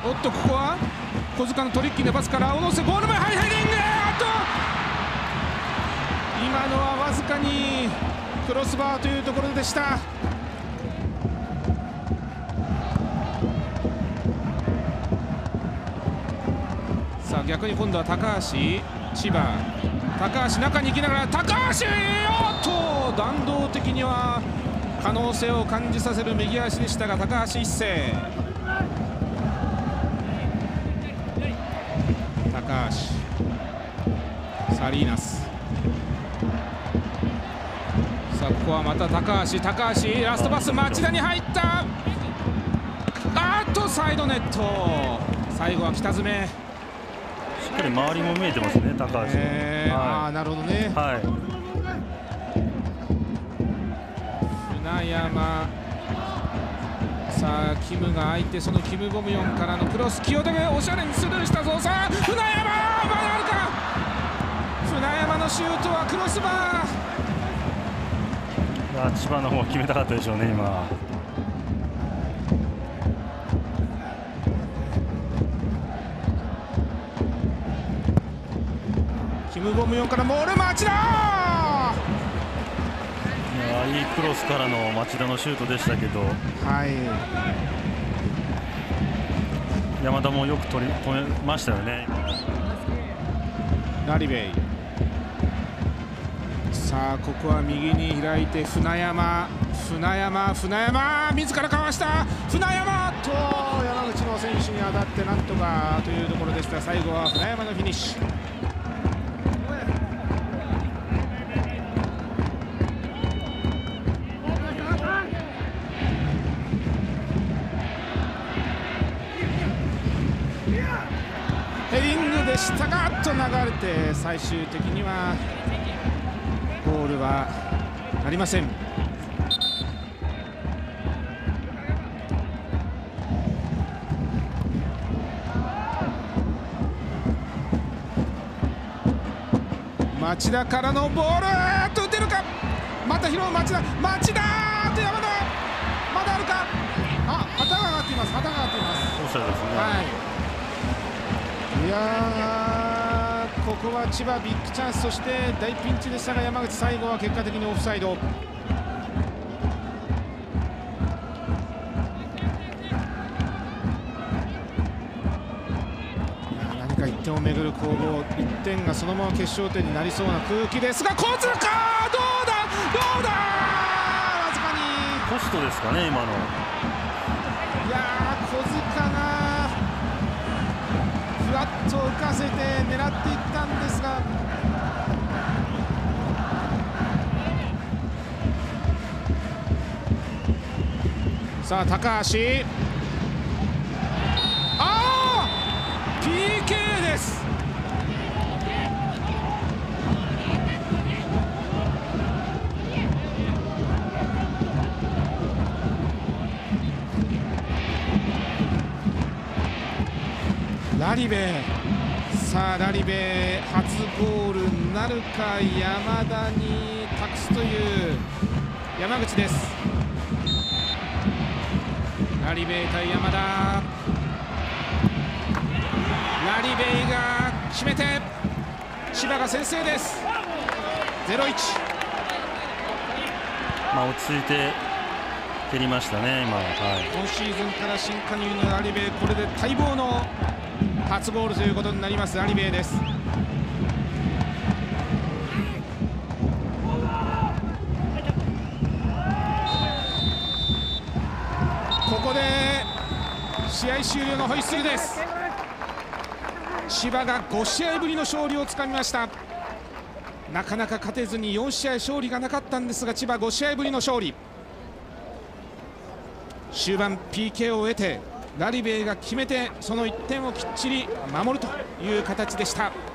おっと、ここは小塚のトリッキーなパスから小野瀬、ゴール前、ハイヘディング、今のはわずかにクロスバーというところでした。さあ逆に今度は高橋、千葉、高橋中に行きながら高橋、おっと弾道的には可能性を感じさせる右足でしたが、高橋一生、高橋、サリーナス、さあここはまた高橋、ラストパス町田に入った、サイドネット、最後は北爪、 しっかり周りも見えてますね、高橋。 なるほどね。 はい。 船山、さあキムが空いて、そのキム・ボムヨンからのクロス、清手がおしゃれにスルーしたぞ。さあ船山、まだあるか、船山のシュートはクロスバー。 千葉の方は決めたかったでしょうね、今。 キム・ボムヨンからモール、町田、 いいクロスからの町田のシュートでしたけど、山田もよく止めましたよね。 ラリベイ、さあここは右に開いて船山、自らかわした、船山と山口の選手に当たってなんとかというところでした。最後は船山のフィニッシュ。ヘディングでしたがと流れて、最終的にはゴールはなりません。町田からのボール、打てるか、また拾う町田と山田、まだあるか、旗が上がっています、 おしゃれですね。 いやー、ここは千葉ビッグチャンス、そして大ピンチでしたが、山口最後は結果的にオフサイド。何か1点をめぐる攻防、1点がそのまま決勝点になりそうな空気ですが、小塚、どうだ、わずかにポストですかね、今の。 いやー、小塚がふわっと浮かせて狙っていったんですが、さあ高橋、PK です。ラリベイ、さあラリベイ初ゴールなるか、山田に託すという山口です。ラリベイ対山田、ラリベイが決めて千葉が先制です。 0-1。 落ち着いて蹴りましたね、今。 今シーズンから新加入のラリベイ、これで待望の初ゴールということになります。ラリベイです。ここで試合終了のホイッスルです。千葉が5試合ぶりの勝利をつかみました。なかなか勝てずに4試合勝利がなかったんですが、千葉5試合ぶりの勝利。終盤 PK を得てラリベイが決めて、その1点をきっちり守るという形でした。